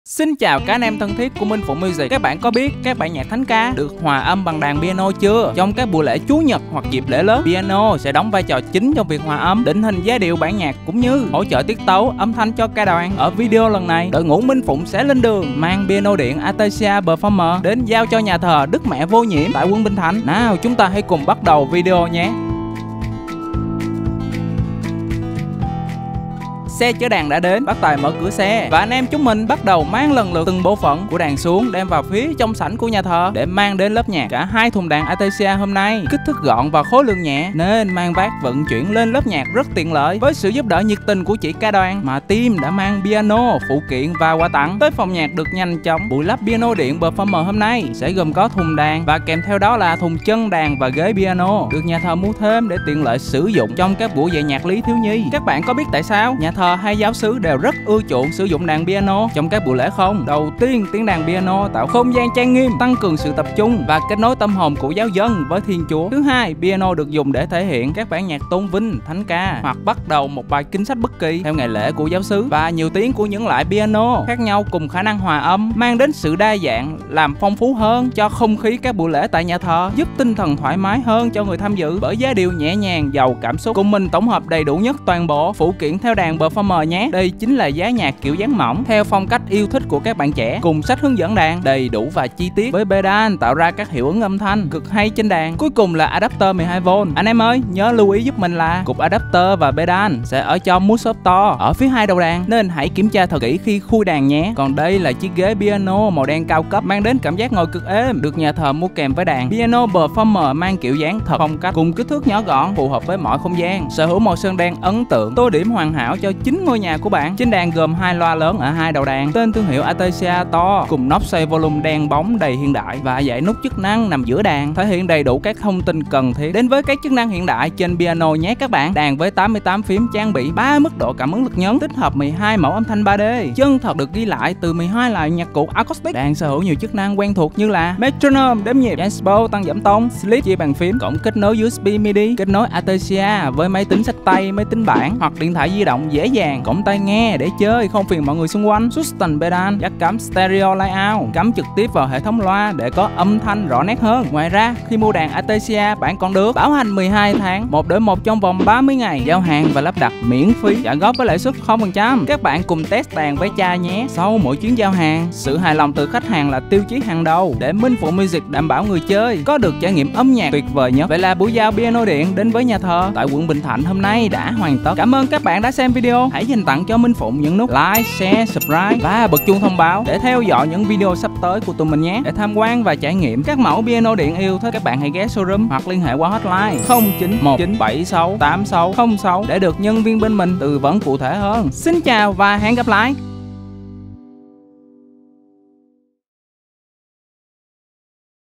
Xin chào các anh em thân thiết của Minh Phụng Music. Các bạn có biết các bản nhạc thánh ca được hòa âm bằng đàn piano chưa? Trong các buổi lễ Chúa nhật hoặc dịp lễ lớn, piano sẽ đóng vai trò chính trong việc hòa âm, định hình giai điệu bản nhạc cũng như hỗ trợ tiết tấu, âm thanh cho ca đoàn. Ở video lần này, đội ngũ Minh Phụng sẽ lên đường mang piano điện Artesia Performer đến giao cho nhà thờ Đức Mẹ Vô Nhiễm tại quận Bình Thạnh. Nào, chúng ta hãy cùng bắt đầu video nhé. Xe chở đàn đã đến, bác tài mở cửa xe và anh em chúng mình bắt đầu mang lần lượt từng bộ phận của đàn xuống, đem vào phía trong sảnh của nhà thờ để mang đến lớp nhạc. Cả hai thùng đàn Artesia hôm nay kích thước gọn và khối lượng nhẹ nên mang vác vận chuyển lên lớp nhạc rất tiện lợi. Với sự giúp đỡ nhiệt tình của chị ca đoàn mà team đã mang piano, phụ kiện và quà tặng tới phòng nhạc được nhanh chóng. Buổi lắp piano điện Performer hôm nay sẽ gồm có thùng đàn và kèm theo đó là thùng chân đàn và ghế piano được nhà thờ mua thêm để tiện lợi sử dụng trong các buổi dạy nhạc lý thiếu nhi. Các bạn có biết tại sao nhà thờ hay giáo xứ đều rất ưa chuộng sử dụng đàn piano trong các buổi lễ không? Đầu tiên, tiếng đàn piano tạo không gian trang nghiêm, tăng cường sự tập trung và kết nối tâm hồn của giáo dân với Thiên Chúa. Thứ hai, piano được dùng để thể hiện các bản nhạc tôn vinh, thánh ca hoặc bắt đầu một bài kinh sách bất kỳ theo ngày lễ của giáo xứ. Và nhiều tiếng của những loại piano khác nhau cùng khả năng hòa âm mang đến sự đa dạng, làm phong phú hơn cho không khí các buổi lễ tại nhà thờ, giúp tinh thần thoải mái hơn cho người tham dự bởi giai điệu nhẹ nhàng, giàu cảm xúc. Cùng mình tổng hợp đầy đủ nhất toàn bộ phụ kiện theo đàn Performer nhé. Đây chính là giá nhạc kiểu dáng mỏng theo phong cách yêu thích của các bạn trẻ, cùng sách hướng dẫn đàn đầy đủ và chi tiết với pedal tạo ra các hiệu ứng âm thanh cực hay trên đàn. Cuối cùng là adapter 12V. Anh em ơi, nhớ lưu ý giúp mình là cục adapter và pedal sẽ ở trong mút xốp to ở phía hai đầu đàn nên hãy kiểm tra thật kỹ khi khui đàn nhé. Còn đây là chiếc ghế piano màu đen cao cấp mang đến cảm giác ngồi cực êm, được nhà thờ mua kèm với đàn. Piano Performer mang kiểu dáng thật phong cách cùng kích thước nhỏ gọn phù hợp với mọi không gian, sở hữu màu sơn đen ấn tượng, tô điểm hoàn hảo cho chính ngôi nhà của bạn. Trên đàn gồm hai loa lớn ở hai đầu đàn, tên thương hiệu Artesia to cùng nóc xoay volume đen bóng đầy hiện đại và dãy nút chức năng nằm giữa đàn, thể hiện đầy đủ các thông tin cần thiết. Đến với các chức năng hiện đại trên piano nhé các bạn. Đàn với 88 phím trang bị 3 mức độ cảm ứng lực nhấn, tích hợp 12 mẫu âm thanh 3D chân thật được ghi lại từ 12 loại nhạc cụ acoustic. Đàn sở hữu nhiều chức năng quen thuộc như là metronome đếm nhịp, jazz tăng giảm tông, slip chia bàn phím, cổng kết nối USB MIDI, kết nối Artesia với máy tính xách tay, máy tính bảng hoặc điện thoại di động dễ dàng, cổng tai nghe để chơi không phiền mọi người xung quanh, sustain pedal, jack cắm stereo layout, cắm trực tiếp vào hệ thống loa để có âm thanh rõ nét hơn. Ngoài ra, khi mua đàn Artesia, bạn còn được bảo hành 12 tháng, 1 đổi 1 trong vòng 30 ngày, giao hàng và lắp đặt miễn phí, trả góp với lãi suất 0%. Các bạn cùng test đàn với cha nhé. Sau mỗi chuyến giao hàng, sự hài lòng từ khách hàng là tiêu chí hàng đầu để Minh Phụng Music đảm bảo người chơi có được trải nghiệm âm nhạc tuyệt vời nhất. Vậy là buổi giao piano điện đến với nhà thờ tại quận Bình Thạnh hôm nay đã hoàn tất. Cảm ơn các bạn đã xem video. Hãy dành tặng cho Minh Phụng những nút like, share, subscribe và bật chuông thông báo để theo dõi những video sắp tới của tụi mình nhé. Để tham quan và trải nghiệm các mẫu piano điện yêu thích, các bạn hãy ghé showroom hoặc liên hệ qua hotline 0919768606 để được nhân viên bên mình tư vấn cụ thể hơn. Xin chào và hẹn gặp lại.